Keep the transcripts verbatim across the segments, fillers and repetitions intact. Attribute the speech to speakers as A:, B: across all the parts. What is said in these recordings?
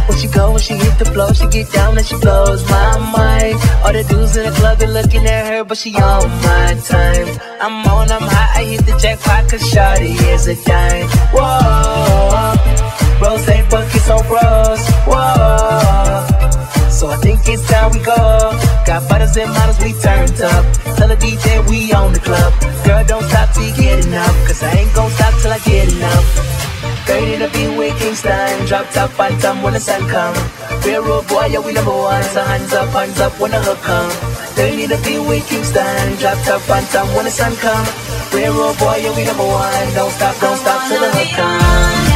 A: When she go, when she hit the floor, she get down and she blows my mind. All the dudes in the club, they looking at her, but she on my time. I'm on, I'm hot, I hit the jackpot, cause shawty is a dime. Whoa, rose buckets on bros, whoa. So I think it's time we go. Got bottles and models, we turned up. Tell the D J we on the club. Girl, don't stop till you get enough, cause I ain't gon' stop till I get enough. Girl, you need to be with Kingston. Drop top, phantom when the sun come. Real road boy, yeah, we number one. So hands up, hands up when the hook come. Girl, you need to be with Kingston. Drop top, phantom when the sun come. Real road boy, yeah, we number one. Don't stop, don't stop till the hook come.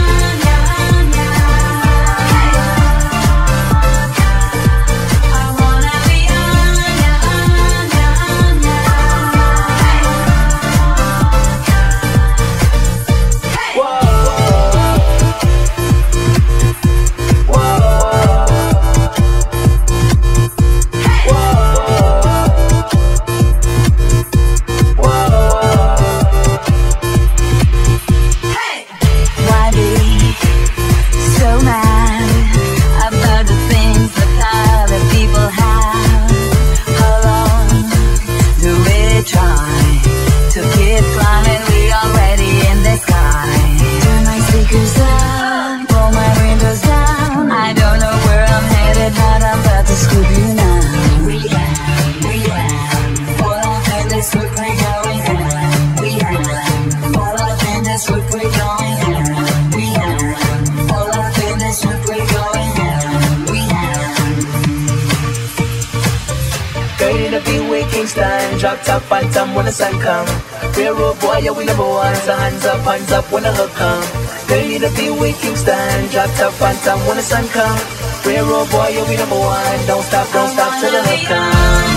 A: Drop top, phantom when the sun come. Real road boy, yeah, we number one. So hands up, hands up when the hook come. Girl, you need to be with Kingston. Drop top, phantom when the sun come. Real road boy, yeah, we number one. Don't stop, don't stop till the hook come.